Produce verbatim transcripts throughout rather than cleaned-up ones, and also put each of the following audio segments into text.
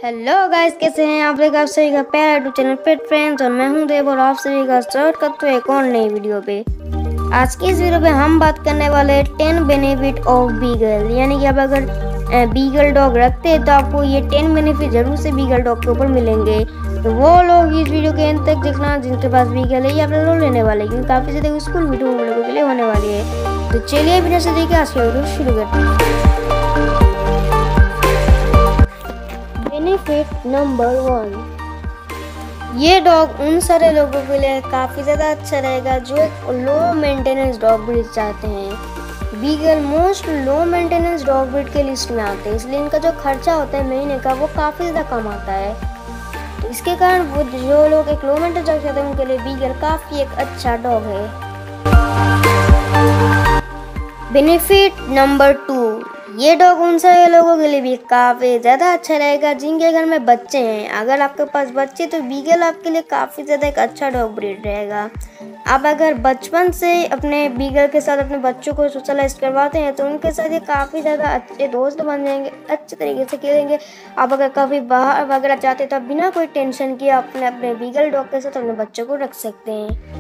Hello guys, कैसे हैं आप लोग। आप सभी का प्यारा यूट्यूब चैनल पेट फ्रेंड्स और मैं हूं देव और आप सभी का स्वागत करते हैं एक और नई वीडियो पे। आज की इस वीडियो पे हम बात करने वाले हैं टेन बेनिफिट ऑफ बीगल, यानी कि आप अगर बीगल डॉग रखते हैं तो आपको ये टेन बेनिफिट जरूर से बीगल डॉग के ऊपर मिलेंगे। तो वो लोग इस वीडियो के अंत तक देखना जिनके पास बीगल है या फिर लोग लेने वाले, क्योंकि काफ़ी ज़्यादा यूजफुल वीडियो उन लोगों के लिए होने वाली है। तो चलिए बिना से देखिए आज की वीडियो शुरू करते हैं। बेनिफिट नंबर वन, ये डॉग उन सारे लोगों के लिए काफ़ी ज़्यादा अच्छा रहेगा जो एक लो मेंटेनेंस डॉग ब्रीड चाहते हैं। Beagle most low maintenance dog breed के लिस्ट में आते हैं, इसलिए इनका जो खर्चा होता है महीने का वो काफ़ी ज़्यादा कम आता है। तो इसके कारण वो जो लोग एक लो मेंटेनेंस डॉग चाहते हैं उनके लिए बीगल काफ़ी एक अच्छा डॉग है। बेनिफिट नंबर टू, ये डॉग उन सारे लोगों के लिए भी काफ़ी ज़्यादा अच्छा रहेगा जिनके घर में बच्चे हैं। अगर आपके पास बच्चे तो बीगल आपके लिए काफ़ी ज़्यादा एक अच्छा डॉग ब्रीड रहेगा। आप अगर बचपन से अपने बीगल के साथ अपने बच्चों को सोशलाइज करवाते हैं तो उनके साथ ये काफ़ी ज़्यादा अच्छे दोस्त बन जाएंगे, अच्छे तरीके से खेलेंगे। आप अगर कभी बाहर वगैरह जाते हैं तो आप बिना कोई टेंशन किए अपने अपने बीगल डॉग के साथ अपने बच्चों को रख सकते हैं।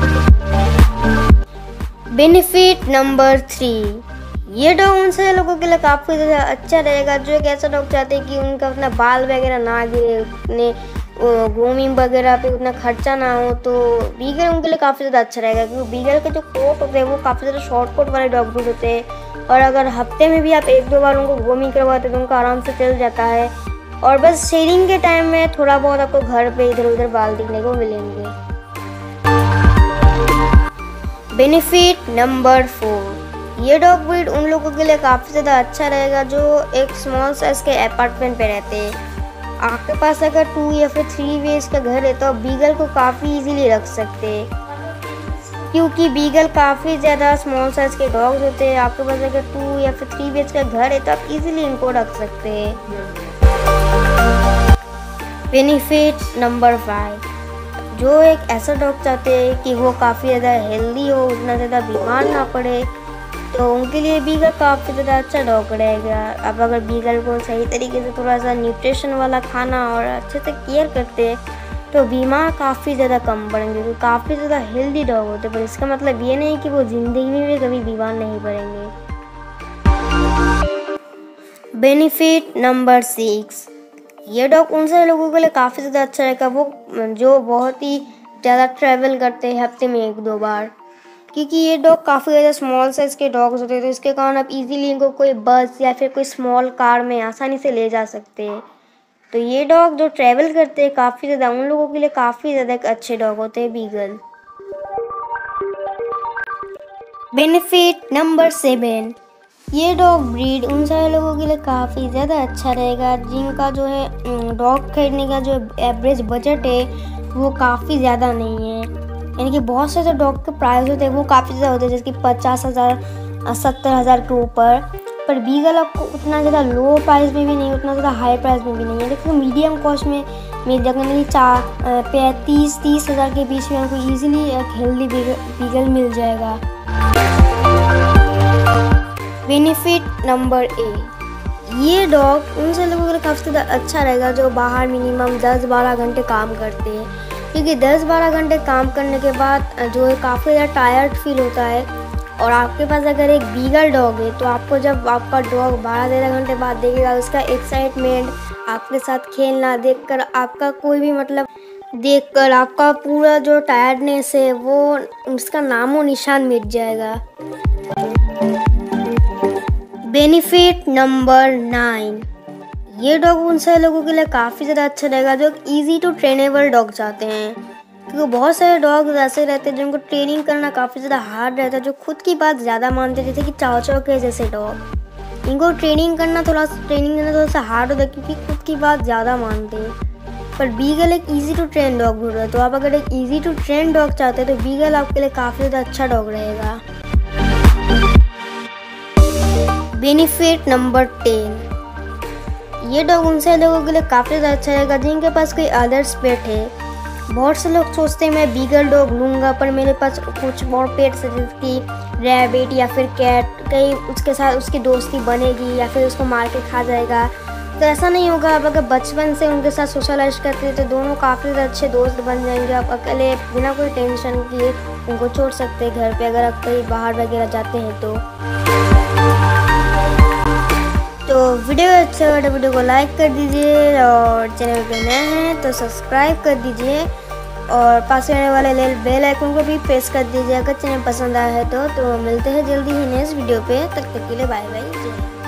बेनिफिट नंबर थ्री, ये डॉग उन सारे लोगों के लिए काफ़ी ज़्यादा अच्छा रहेगा जो एक ऐसा डॉग चाहते हैं कि उनका अपना बाल वगैरह ना गिरे, उतने ग्रूमिंग वगैरह पे उतना खर्चा ना हो, तो बीगल उनके लिए काफ़ी ज़्यादा अच्छा रहेगा। क्योंकि बीगल के जो कोट होते हैं वो काफ़ी ज़्यादा शॉर्ट कोट वाले डॉग ब्रीड होते हैं और अगर हफ्ते में भी आप एक दो बार उनको ग्रूमिंग करवाते हैं तो उनका आराम से चल जाता है। और बस शेडिंग के टाइम में थोड़ा बहुत आपको घर पर इधर उधर बाल दिखने को मिलेंगे। बेनिफिट नंबर फोर, ये डॉग ब्रीड उन लोगों के लिए काफ़ी ज़्यादा अच्छा रहेगा जो एक स्मॉल साइज के अपार्टमेंट पे रहते हैं। आपके पास अगर टू या फिर थ्री वेज का घर है तो आप बीगल को काफ़ी इजीली रख सकते हैं, क्योंकि बीगल काफ़ी ज़्यादा स्मॉल साइज के डॉग्स होते हैं। आपके पास अगर टू या फिर थ्री वेज का घर है तो आप इजीली इनको रख सकते हैं। बेनिफिट नंबर फाइव, जो एक ऐसा डॉग चाहते हैं कि वो काफ़ी ज़्यादा हेल्दी हो, उतना ज़्यादा बीमार ना पड़े, तो उनके लिए बीगल काफ़ी ज़्यादा अच्छा डॉग रहेगा। आप अगर बीगल को सही तरीके से थोड़ा सा न्यूट्रिशन वाला खाना और अच्छे से केयर करते हैं तो बीमार काफ़ी ज़्यादा कम पड़ेंगे, तो काफ़ी ज़्यादा हेल्दी डॉग होते हैं। पर इसका मतलब ये नहीं कि वो ज़िंदगी में भी कभी बीमार नहीं पड़ेंगे। बेनिफिट नंबर सिक्स, ये डॉग उन सारे लोगों के लिए काफ़ी ज़्यादा अच्छा रहेगा वो जो बहुत ही ज़्यादा ट्रैवल करते हैं हफ्ते में एक दो बार, क्योंकि ये डॉग काफ़ी ज़्यादा स्मॉल साइज़ के डॉग्स होते हैं, तो इसके कारण आप इजीली इनको कोई बस या फिर कोई स्मॉल कार में आसानी से ले जा सकते हैं। तो ये डॉग जो ट्रैवल करते हैं काफ़ी ज़्यादा उन लोगों के लिए काफ़ी ज़्यादा एक अच्छे डॉग होते हैं बीगल। बेनिफिट नंबर सेवन, ये डॉग ब्रीड उन सारे लोगों के लिए काफ़ी ज़्यादा अच्छा रहेगा जिनका जो है डॉग खरीदने का जो एवरेज बजट है वो काफ़ी ज़्यादा नहीं है। यानी कि बहुत से जो डॉग के प्राइस होते हैं वो काफ़ी ज़्यादा होते हैं, जैसे कि पचास हज़ार सत्तर हज़ार के ऊपर। पर बीगल आपको उतना ज़्यादा लो प्राइस में भी नहीं, उतना ज़्यादा हाई प्राइस में भी नहीं है। देखो मीडियम कॉस्ट में मिल जाएगा, चार पैंतीस तीस हज़ार के बीच में आपको ईजिली एक हेल्दी बीगल मिल जाएगा। बेनिफिट नंबर एट, ये डॉग उन से लोगों के लिए काफ़ी ज़्यादा अच्छा रहेगा जो बाहर मिनिमम दस बारह घंटे काम करते हैं, क्योंकि दस बारह घंटे काम करने के बाद जो है काफ़ी ज़्यादा टायर्ड फील होता है। और आपके पास अगर एक बीगल डॉग है तो आपको जब आपका डॉग बारह तेरह घंटे बाद देखेगा उसका एक्साइटमेंट, आपके साथ खेलना देखकर आपका कोई भी मतलब देखकर आपका पूरा जो टायर्डनेस है वो उसका नामो निशान मिट जाएगा। बेनिफिट नंबर नाइन, ये डॉग उन सारे लोगों के लिए काफ़ी ज़्यादा अच्छा रहेगा जो ईजी टू ट्रेनेबल डॉग चाहते हैं, क्योंकि बहुत सारे डॉग ऐसे रहते हैं जिनको ट्रेनिंग करना काफ़ी ज़्यादा हार्ड रहता है, जो खुद की बात ज़्यादा मानते हैं, जैसे कि चाव चाव के जैसे डॉग। इनको ट्रेनिंग करना थोड़ा ट्रेनिंग करना थोड़ा सा हार्ड होता है क्योंकि खुद की बात ज़्यादा मानते हैं। पर बीगल एक ईजी टू ट्रेन डॉग होता है, तो आप अगर एक ईजी टू ट्रेन डॉग चाहते हैं तो बीगल आपके लिए काफ़ी ज़्यादा अच्छा डॉग रहेगा। बेनिफिट नंबर टेन, ये डॉग उन से लोगों के लिए काफ़ी ज़्यादा अच्छा रहेगा जिनके पास कोई अदर्स पेट है। बहुत से लोग सोचते हैं मैं बीगल डॉग लूँगा पर मेरे पास कुछ और पेट्स है जैसे कि रैबिट या फिर कैट, कहीं उसके साथ उसकी दोस्ती बनेगी या फिर उसको मार के खा जाएगा। तो ऐसा नहीं होगा। आप अगर बचपन से उनके साथ सोशलाइज करते हैं तो दोनों काफ़ी अच्छे दोस्त बन जाएंगे। आप अकेले बिना कोई टेंशन किए उनको छोड़ सकते हैं घर पे, अगर आप कहीं बाहर वगैरह जाते हैं तो। तो वीडियो अच्छा लगा तो वीडियो को लाइक कर दीजिए, और चैनल पे नए हैं तो सब्सक्राइब कर दीजिए, और पास में वाले बेल आइकन को भी प्रेस कर दीजिए अगर चैनल पसंद आया है तो। तो मिलते हैं जल्दी ही नेक्स्ट वीडियो पे, तब तक के लिए बाय बाय।